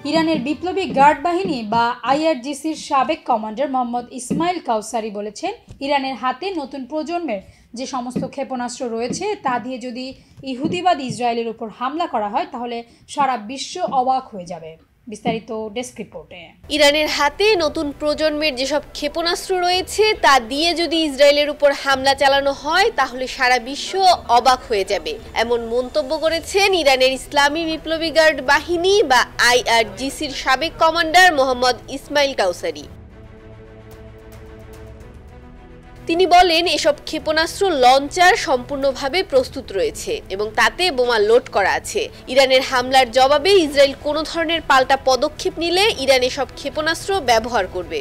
ইরানের বিপ্লবী গার্ড বাহিনী বা আইআরজিসির সাবেক কমান্ডার মোহাম্মদ ইসমাইল কাউসারি বলেছেন, ইরানের হাতে নতুন প্রজন্মের যে সমস্ত ক্ষেপণাস্ত্র রয়েছে তা দিয়ে যদি ইহুদিবাদ ইসরায়েলের উপর হামলা করা হয় তাহলে সারা বিশ্ব অবাক হয়ে যাবে। বিস্তারিত ডেস্ক রিপোর্টে। ইরানের হাতে নতুন প্রজন্মের যেসব ক্ষেপণাস্ত্র রয়েছে তা দিয়ে যদি ইসরায়েলের উপর হামলা চালানো হয় তাহলে সারা বিশ্ব অবাক হয়ে যাবে, এমন মন্তব্য করেছেন ইরানের ইসলামী বিপ্লবী গার্ড বাহিনী বা আইআরজিসির সাবেক কমান্ডার মোহাম্মদ ইসমাইল কাউসারি। তিনি বলেন, এসব ক্ষেপণাস্ত্র লঞ্চার সম্পূর্ণভাবে প্রস্তুত রয়েছে এবং তাতে বোমা লোড করা আছে। ইরানের হামলার জবাবে ইসরায়েল কোনো ধরনের পাল্টা পদক্ষেপ নিলে ইরান এসব ক্ষেপণাস্ত্র ব্যবহার করবে।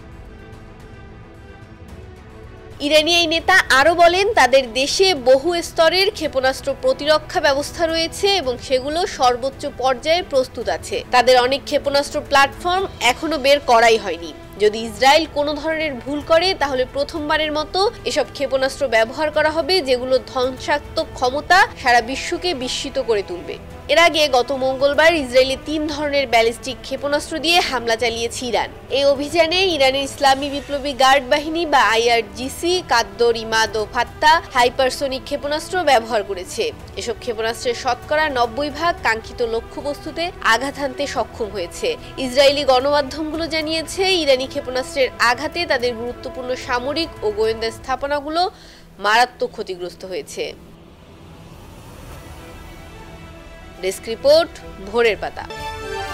ইরানি এই নেতা আরও বলেন, তাদের দেশে বহু স্তরের ক্ষেপণাস্ত্র প্রতিরক্ষা ব্যবস্থা রয়েছে এবং সেগুলো সর্বোচ্চ পর্যায়ে প্রস্তুত আছে। তাদের অনেক ক্ষেপণাস্ত্র প্ল্যাটফর্ম এখনো বের করাই হয়নি। যদি ইসরায়েল কোনো ধরনের ভুল করে তাহলে প্রথমবারের মতো এসব ক্ষেপণাস্ত্র ব্যবহার করা হবে, যেগুলো ধ্বংসাত্মক ক্ষমতা সারা বিশ্বকে বিস্মিত করে তুলবে। এর আগে গত মঙ্গলবার ইসরায়েলে 3 ধরনের ব্যালিস্টিক ক্ষেপণাস্ত্র দিয়ে হামলা চালিয়েছে ইরান। এই অভিযানে ইরানের ইসলামী বিপ্লবী গার্ড বাহিনী বা আইআরজিসি কাদ্দর, ইমাদ ও ফাত্তা হাইপারসোনিক ক্ষেপণাস্ত্র ব্যবহার করেছে। এসব ক্ষেপণাস্ত্রের শতকরা 90% কাঙ্ক্ষিত লক্ষ্যবস্তুতে আঘাত হানতে সক্ষম হয়েছে। ইসরায়েলি গণমাধ্যমগুলো জানিয়েছে, ইরানি ক্ষেপণাস্ত্রের আঘাতে তাদের গুরুত্বপূর্ণ সামরিক ও গোয়েন্দা স্থাপনাগুলো মারাত্মক ক্ষতিগ্রস্ত হয়েছে। ডেস্ক রিপোর্ট, ভোরের পাতা।